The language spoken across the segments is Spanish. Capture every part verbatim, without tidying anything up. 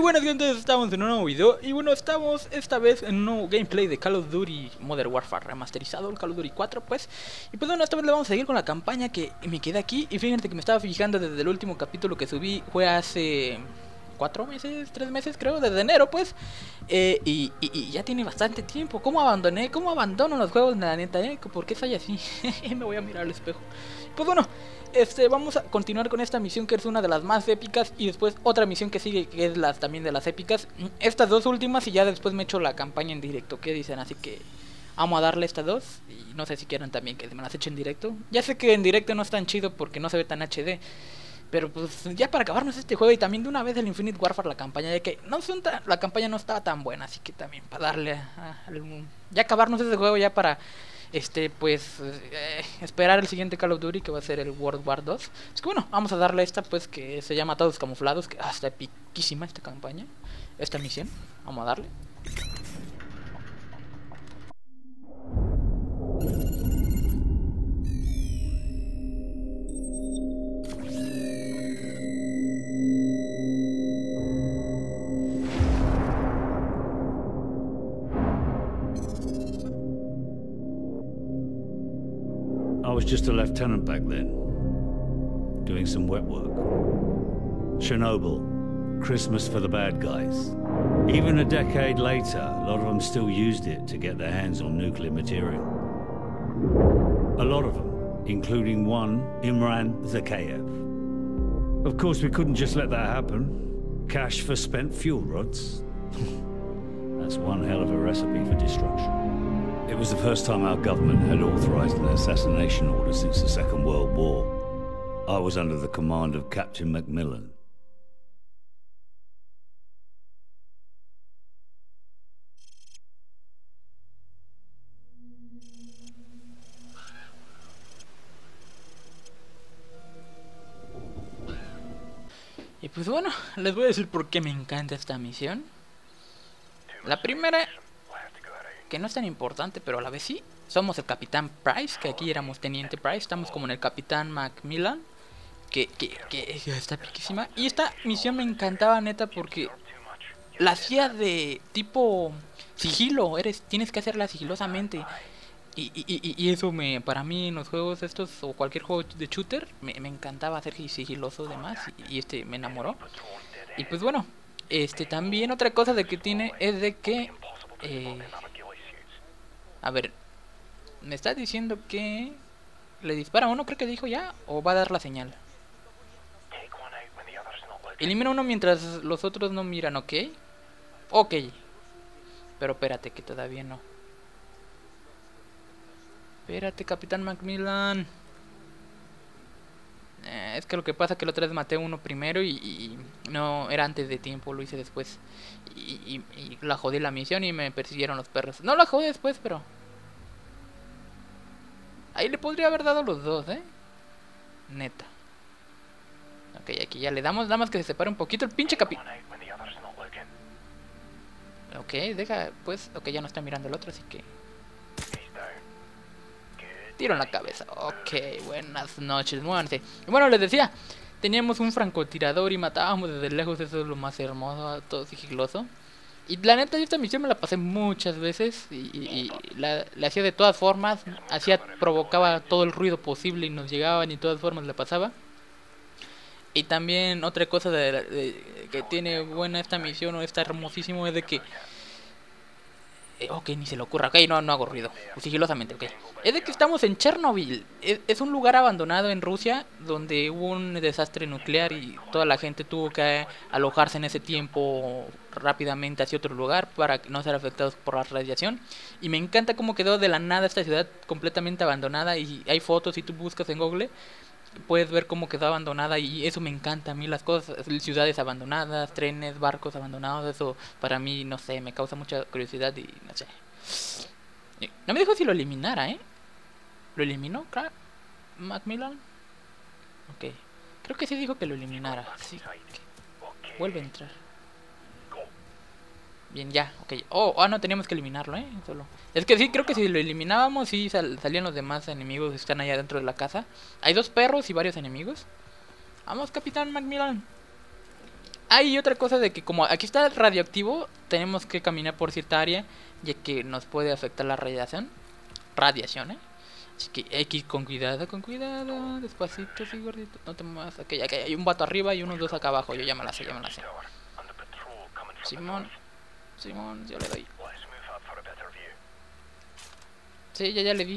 buenas gente, estamos en un nuevo video. Y bueno, estamos esta vez en un nuevo gameplay de Call of Duty Modern Warfare remasterizado, el Call of Duty cuatro pues. Y pues bueno, esta vez le vamos a seguir con la campaña que me quedé aquí. Y fíjense que me estaba fijando desde el último capítulo que subí, fue hace cuatro meses, tres meses creo, desde enero pues. eh, y, y, y ya tiene bastante tiempo. ¿Cómo abandoné? ¿Cómo abandono los juegos, la neta, eh? ¿Por qué soy así? Me voy a mirar al espejo. Pues bueno, Este, vamos a continuar con esta misión que es una de las más épicas. Y después otra misión que sigue, que es las, también de las épicas. Estas dos últimas y ya después me echo la campaña en directo. ¿Qué dicen? Así que vamos a darle estas dos. Y no sé si quieran también que me las eche en directo. Ya sé que en directo no es tan chido porque no se ve tan H D, pero pues ya para acabarnos este juego. Y también de una vez el Infinite Warfare, la campaña, ya que no son tan, la campaña no estaba tan buena. Así que también para darle a, a, a, ya acabarnos este juego ya para... Este, pues, eh, esperar el siguiente Call of Duty, que va a ser el World War dos. Es que bueno, vamos a darle esta, pues, que se llama Todos Camuflados. Que ah, está epiquísima esta campaña, esta misión. Vamos a darle. I was just a lieutenant back then, doing some wet work. Chernobyl, Christmas for the bad guys. Even a decade later, a lot of them still used it to get their hands on nuclear material. A lot of them, including one, Imran Zakhaev. Of course, we couldn't just let that happen. Cash for spent fuel rods. That's one hell of a recipe for destruction. It was the first time our government had authorized an assassination order since the Second World War. I was under the command of Captain Macmillan. Y pues bueno, les voy a decir por qué me encanta esta misión. La primera, que no es tan importante, pero a la vez sí. Somos el Capitán Price, que aquí éramos Teniente Price. Estamos como en el Capitán Macmillan, que, que, que está piquísima. Y esta misión me encantaba, neta, porque la hacía de tipo sigilo. Eres, tienes que hacerla sigilosamente. Y, y, y, y eso me, para mí en los juegos estos, o cualquier juego de shooter, me, me encantaba hacer sigiloso demás. Y, y este me enamoró. Y pues bueno, este también otra cosa de que tiene es de que... Eh, a ver, me está diciendo que le dispara a uno, creo que dijo ya, o va a dar la señal. Elimina uno mientras los otros no miran, ¿ok? Ok. Pero espérate, que todavía no. Espérate, Capitán Macmillan. Eh, es que lo que pasa es que la otra vez maté a uno primero y, y no era antes de tiempo, lo hice después. Y, y, y la jodí la misión y me persiguieron los perros. No la jodí después, pero... ahí le podría haber dado los dos, ¿eh? Neta. Ok, aquí ya le damos, nada más que se separe un poquito el pinche capi... Ok, deja, pues... ok, ya no está mirando el otro, así que... tiro en la cabeza. Ok, buenas noches, muévanse. Y bueno, les decía, teníamos un francotirador y matábamos desde lejos. Eso es lo más hermoso, todo sigiloso. Y la neta, yo esta misión me la pasé muchas veces. Y, y, y la, la hacía de todas formas. Hacía, provocaba todo el ruido posible y nos llegaban y de todas formas le pasaba. Y también otra cosa de, de, que tiene buena esta misión, o está hermosísimo, es de que... ok, ni se le ocurra, ok, no, no hago ruido, sigilosamente, ok. Es de que estamos en Chernobyl, es, es un lugar abandonado en Rusia, donde hubo un desastre nuclear y toda la gente tuvo que alojarse en ese tiempo rápidamente hacia otro lugar para no ser afectados por la radiación. Y me encanta cómo quedó de la nada esta ciudad completamente abandonada, y hay fotos, si tú buscas en Google, puedes ver cómo quedó abandonada, y eso me encanta a mí, las cosas, ciudades abandonadas, trenes, barcos abandonados, eso para mí, no sé, me causa mucha curiosidad y no sé. No me dijo si lo eliminara, ¿eh? ¿Lo eliminó, Macmillan? Ok, creo que sí dijo que lo eliminara, sí. Okay. Vuelve a entrar. Bien, ya, ok. Oh, ah, no, teníamos que eliminarlo, ¿eh? Solo. Es que sí, creo que si lo eliminábamos, sí sal salían los demás enemigos que están allá dentro de la casa. Hay dos perros y varios enemigos. Vamos, Capitán Macmillan. Hay otra cosa de que como aquí está radioactivo, tenemos que caminar por cierta área, ya que nos puede afectar la radiación. Radiación, ¿eh? Así que hay que ir con cuidado, con cuidado, despacito, sí, gordito, no te muevas. Ok, aquí hay un vato arriba y unos dos acá abajo, yo ya me la sé, ya me la sé. Simón, Simón, yo le doy. Sí, ya, ya le di.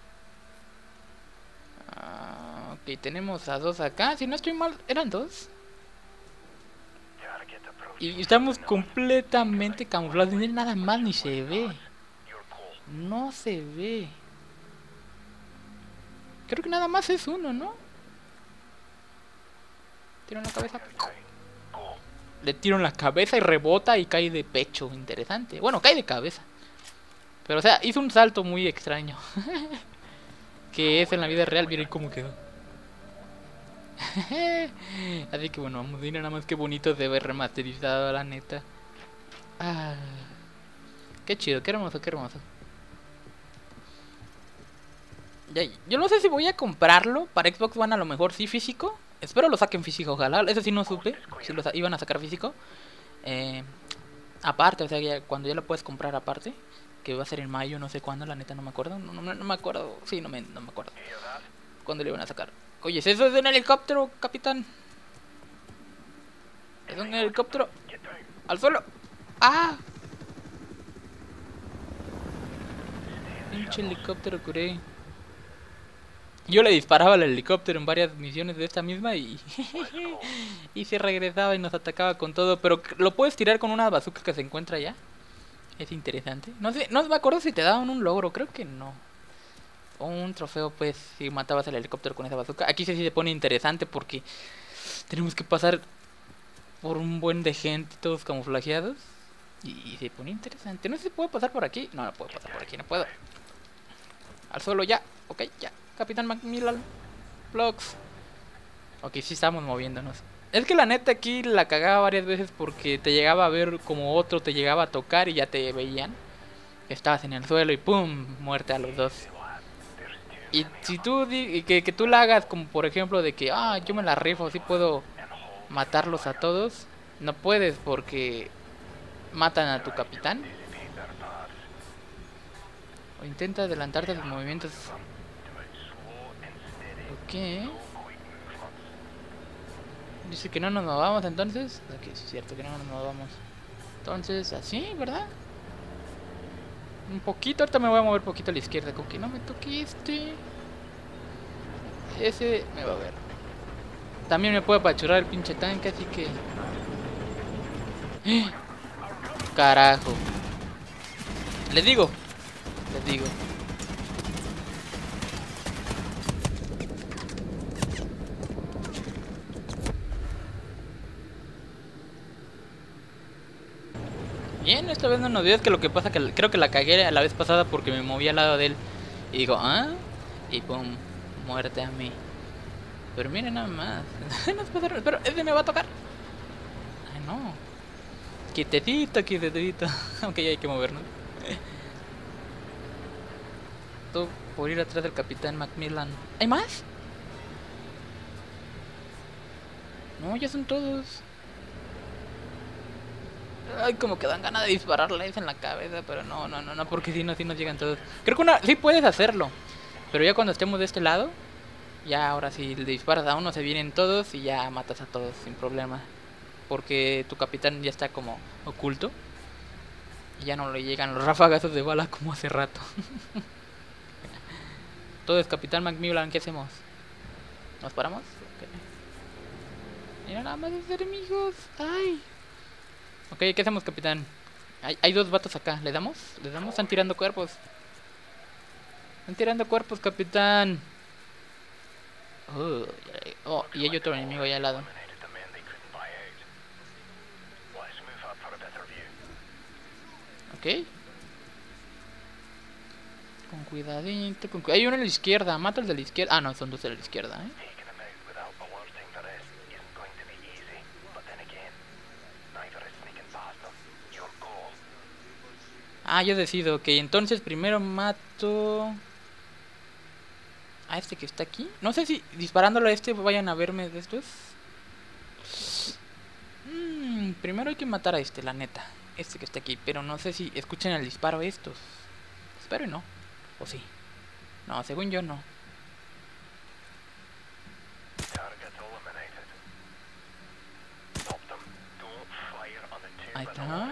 Ah, ok, tenemos a dos acá, si no estoy mal, ¿eran dos? Y estamos completamente camuflados, nada más ni se ve. No se ve. Creo que nada más es uno, ¿no? Tiro en la cabeza. Le tiro en la cabeza y rebota y cae de pecho. Interesante. Bueno, cae de cabeza. Pero o sea, hizo un salto muy extraño. Que es en la vida real. Miren cómo quedó. Así que bueno, vamos a ir nada más que bonito de ver remasterizado, la neta. Ah, qué chido, qué hermoso, qué hermoso. Ya, yo no sé si voy a comprarlo para Xbox One, a lo mejor sí físico. Espero lo saquen físico, ojalá. Eso sí no supe si lo iban a sacar físico. Eh, aparte, o sea, ya, cuando ya lo puedes comprar aparte. Que va a ser en mayo, no sé cuándo, la neta no me acuerdo. No, no, no me acuerdo, sí, no me, no me acuerdo cuándo le iban a sacar. Oye, ¿eso es un helicóptero, capitán? ¿Es un helicóptero? ¡Al suelo! ¡Ah! Pinche helicóptero, curé. Yo le disparaba al helicóptero en varias misiones de esta misma y... y se regresaba y nos atacaba con todo. Pero lo puedes tirar con una bazooka que se encuentra allá. Es interesante. No sé, no me acuerdo si te daban un logro, creo que no. O un trofeo, pues, si matabas al helicóptero con esa bazooka. Aquí sí se pone interesante porque tenemos que pasar por un buen de gente, todos camuflajeados. Y, y se pone interesante. No sé si puedo pasar por aquí. No, no puedo pasar por aquí, no puedo. Al suelo ya, ok, ya. Capitán Macmillan Vlogs. Ok, sí estamos moviéndonos. Es que la neta aquí la cagaba varias veces porque te llegaba a ver como otro, te llegaba a tocar y ya te veían. Estabas en el suelo y pum, muerte a los dos. Y si tú, y que, que tú la hagas como por ejemplo de que, ah, yo me la rifo, así puedo matarlos a todos. No puedes porque matan a tu capitán. O intenta adelantarte a los movimientos. Ok. Dice que no nos movamos entonces. Ok, sí es cierto que no nos movamos. Entonces, así, ¿verdad? Un poquito, ahorita me voy a mover un poquito a la izquierda. Con que no me toque este. Ese me va a ver. También me puede apachurrar el pinche tanque, así que... Carajo. Les digo. Les digo. Bien, esta vez no nos dio. Es que lo que pasa que creo que la cagué la vez pasada porque me moví al lado de él. Y digo, ah, y pum, muerte a mí. Pero miren nada más. Pero ese me va a tocar. Ay, no. Quietecito, quietecito. Aunque ya hay que movernos. Todo por ir atrás del capitán Macmillan. ¿Hay más? No, ya son todos. Ay, como que dan ganas de dispararles en la cabeza, pero no, no, no, no, porque si no, si nos llegan todos. Creo que una, sí puedes hacerlo, pero ya cuando estemos de este lado, ya ahora si le disparas a uno se vienen todos y ya matas a todos sin problema. Porque tu capitán ya está como oculto y ya no le llegan los rafagazos de bala como hace rato. Entonces, capitán Macmillan, ¿qué hacemos? ¿Nos paramos? Okay. Mira nada más esos enemigos. Ay. Ok, ¿qué hacemos, capitán? Hay, hay dos vatos acá, ¿le damos? ¿Le damos? Están tirando cuerpos. Están tirando cuerpos, capitán. Oh, oh, y hay otro enemigo allá al lado. Ok. Con cuidadito, con cu hay uno a la izquierda, mata al de la izquierda. Ah, no, son dos de la izquierda, ¿eh? Ah, yo decido, ok, entonces primero mato a este que está aquí. No sé si disparándolo a este vayan a verme de estos. mm. Mm, primero hay que matar a este, la neta. Este que está aquí. Pero no sé si escuchen el disparo estos. Espero y no. ¿O sí? No, según yo no. Ahí está.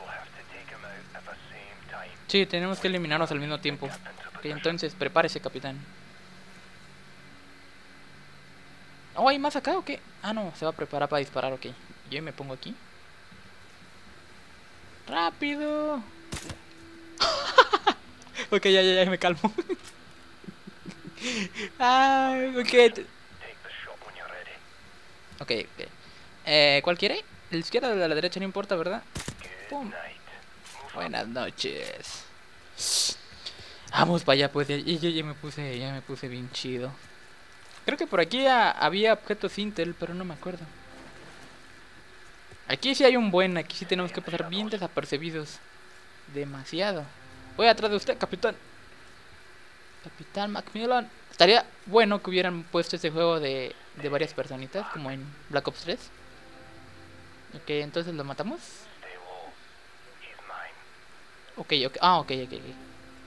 Sí, tenemos que eliminarnos al mismo tiempo. Ok, entonces prepárese, capitán. Oh, ¿hay más acá o qué? Ah, no, se va a preparar para disparar, ok. Yo me pongo aquí. ¡Rápido! Ok, ya, ya, ya, me calmo. Ah, ok. Ok, ok. Eh, ¿cuál quiere? La izquierda o la derecha, no importa, ¿verdad? Pum. Buenas noches. Vamos para allá, pues. Ya, ya, ya me puse, ya me puse bien chido. Creo que por aquí ya había objetos Intel, pero no me acuerdo. Aquí sí hay un buen, aquí sí tenemos que pasar bien desapercibidos. Demasiado. Voy atrás de usted, capitán. Capitán Macmillan. Estaría bueno que hubieran puesto este juego de, de varias personitas, como en Black Ops tres. Ok, entonces lo matamos. Ok, ok. Ah, ok, ok, ok.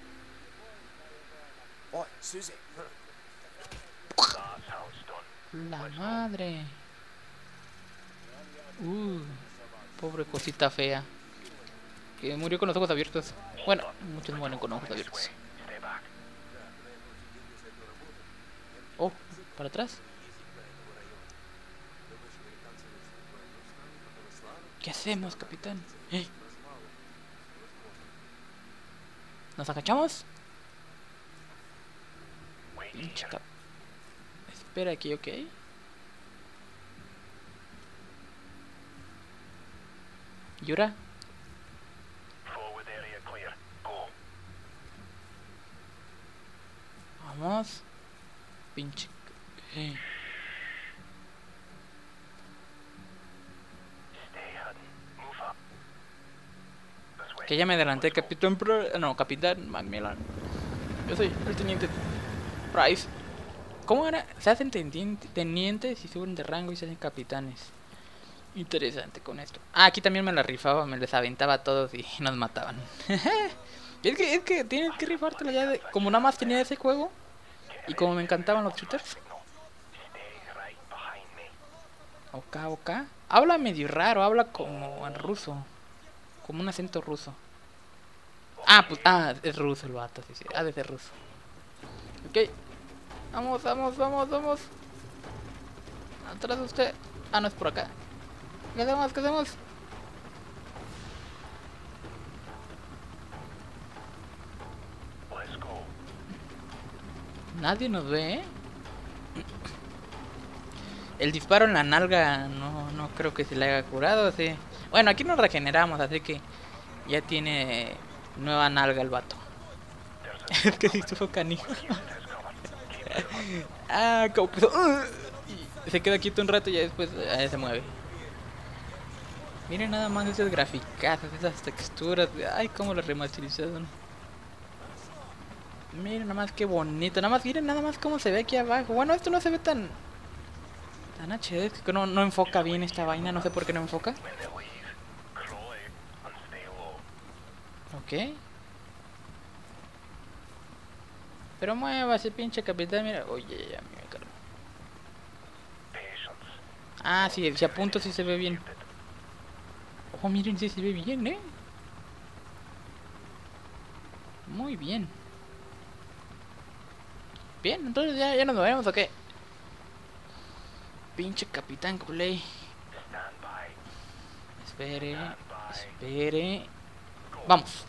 Oh, Susie. La madre. Uh, pobre cosita fea. Que murió con los ojos abiertos. Bueno, muchos mueren con ojos abiertos. Oh, para atrás. ¿Qué hacemos, capitán? ¿Eh? ¿Nos agachamos? Pinche cap... Espera aquí, ok. ¿Yura? Vamos. Pinche... Eh. Que ya me adelanté, capitán Pro... No, capitán Macmillan. Yo soy el teniente Price. ¿Cómo era? Se hacen tenientes y suben de rango y se hacen capitanes. Interesante con esto. Ah, aquí también me la rifaba, me les aventaba a todos y nos mataban. es que, es que tienes que rifártela ya de... Como nada más tenía ese juego y como me encantaban los shooters. Ok, ok. Habla medio raro, habla como en ruso. Como un acento ruso. Ah, pues, ah, es ruso el vato, sí, sí. Ah, de ser ruso. Ok. Vamos, vamos, vamos, vamos. Atrás de usted. Ah, no es por acá. ¿Qué hacemos? ¿Qué hacemos? Nadie nos ve, ¿eh? El disparo en la nalga no, no creo que se le haya curado, sí. Bueno, aquí nos regeneramos, así que ya tiene nueva nalga el vato. Es que si estuvo canijo. Ah, como pues, uh, y se queda quieto un rato y ya después uh, se mueve. Miren nada más esas graficazas, esas texturas. Ay, cómo lo remasterizaron. Miren nada más qué bonito. Nada más, miren nada más cómo se ve aquí abajo. Bueno, esto no se ve tan tan H D, es que no, no enfoca bien esta vaina. No sé por qué no enfoca. Ok. Pero muévase, pinche capitán, mira. Oye, ya me calmo. Ah, sí, si apunto sí se ve bien. Oh, miren, sí se ve bien, eh. Muy bien. Bien, entonces ya, ya nos movemos, ¿o qué? Pinche capitán culé. Espere, espere. Vamos.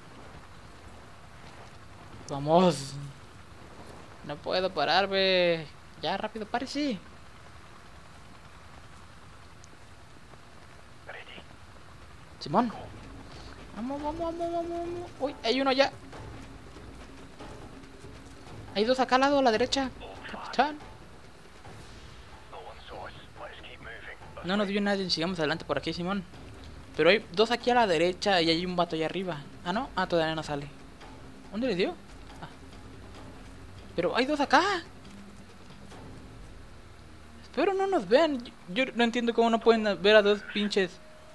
Vamos. No puedo pararme. Ya, rápido, párese. Simón. Vamos, vamos, vamos, vamos, vamos. Uy, hay uno allá. Hay dos acá al lado, a la derecha. Capitán. No nos vio nadie, sigamos adelante por aquí, Simón. Pero hay dos aquí a la derecha y hay un vato allá arriba. Ah, ¿no? Ah, todavía no sale. ¿Dónde le dio? Ah. Pero hay dos acá. Espero no nos vean. Yo no entiendo cómo no pueden ver a dos pinches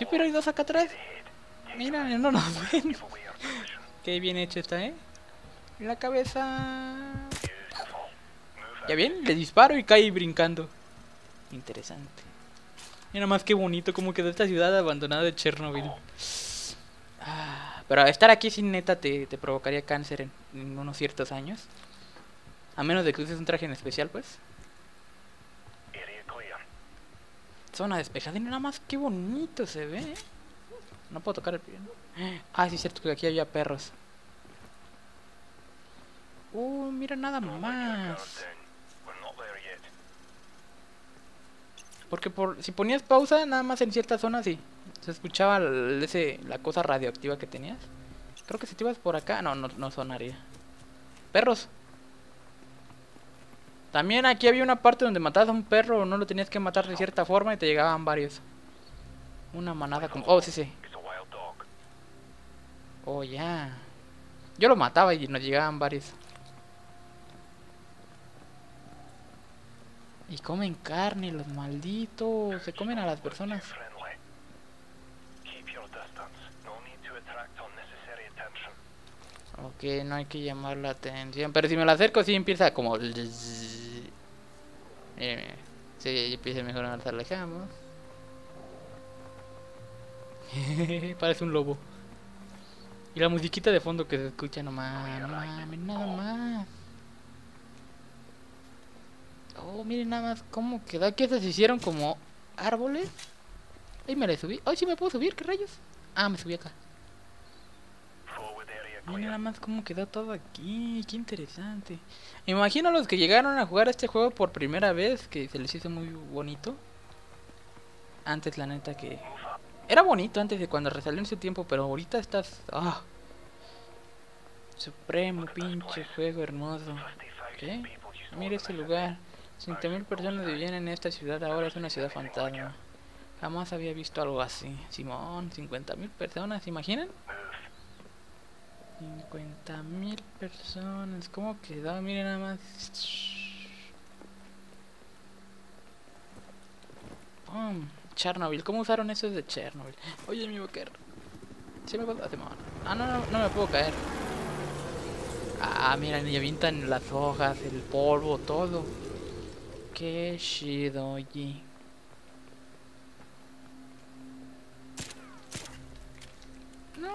Sí, pero hay dos acá atrás. Mira, no nos ven. Qué bien hecho está, ¿eh? En la cabeza. Ya bien, le disparo y cae brincando. Interesante. Mira más qué bonito cómo quedó esta ciudad abandonada de Chernobyl. Ah, pero estar aquí sin neta te, te provocaría cáncer en, en unos ciertos años. A menos de que uses un traje en especial, pues. Zona despejada y nada más qué bonito se ve, ¿eh? No puedo tocar el pie, ¿no? Ah, sí es cierto que aquí había perros. Uh, mira nada más. Porque por si ponías pausa, nada más en ciertas zonas sí se escuchaba el, ese, la cosa radioactiva que tenías. Creo que si te ibas por acá, no, no, no sonaría. Perros. También aquí había una parte donde matabas a un perro, no lo tenías que matar de cierta forma y te llegaban varios. Una manada como... Oh, sí, sí. Oh, ya. Yo lo mataba y nos llegaban varios. Y comen carne, los malditos. Se comen a las personas. Ok, no hay que llamar la atención. Pero si me lo acerco, sí empieza como... Eh, sí, empieza mejor a nos alejamos. Parece un lobo. Y la musiquita de fondo que se escucha nomás. No mames, nada más. Oh, miren nada más cómo quedó. Aquí estos se hicieron como árboles. Ahí me le subí. Ay, sí me puedo subir, ¿qué rayos? Ah, me subí acá. Miren nada más cómo quedó todo aquí. Qué interesante. Me imagino a los que llegaron a jugar este juego por primera vez, que se les hizo muy bonito. Antes la neta que... Era bonito antes de cuando resalió en su tiempo, pero ahorita estás... ¡Ah! Supremo, pinche juego hermoso. ¿Qué? Mira este lugar. cincuenta mil personas vivían en esta ciudad, ahora es una ciudad fantasma. Jamás había visto algo así. Simón, cincuenta mil personas, ¿se imaginan? cincuenta mil personas, ¿cómo quedó? Miren nada más. Pum. Chernobyl, ¿cómo usaron eso de Chernobyl? Oye, mi boquer. ¿Sí me puedo hacer? Ah, no, no, no me puedo caer. Ah, miren, y avientan las hojas, el polvo, todo. Qué chido, oye. No.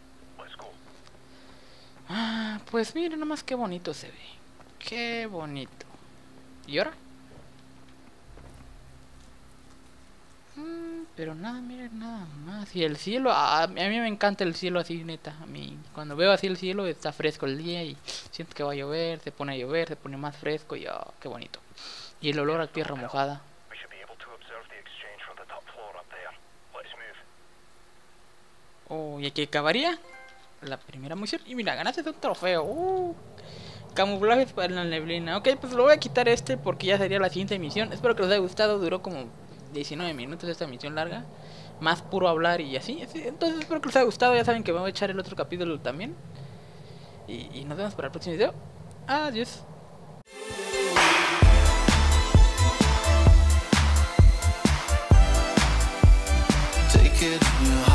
Ah, pues miren nomás qué bonito se ve. Qué bonito. ¿Y ahora? Mm, pero nada, miren, nada más. Y el cielo, a, a mí me encanta el cielo así, neta. A mí, cuando veo así el cielo, está fresco el día y siento que va a llover, se pone a llover, se pone más fresco y oh, qué bonito. Y el olor a tierra mojada. Oh, y aquí acabaría la primera misión. Y mira, ganaste un trofeo. Uh, camuflajes para la neblina. Ok, pues lo voy a quitar este porque ya sería la siguiente misión. Espero que les haya gustado. Duró como diecinueve minutos esta misión larga. Más puro hablar y así. Entonces espero que les haya gustado. Ya saben que me voy a echar el otro capítulo también. Y, y nos vemos para el próximo video. Adiós. Take it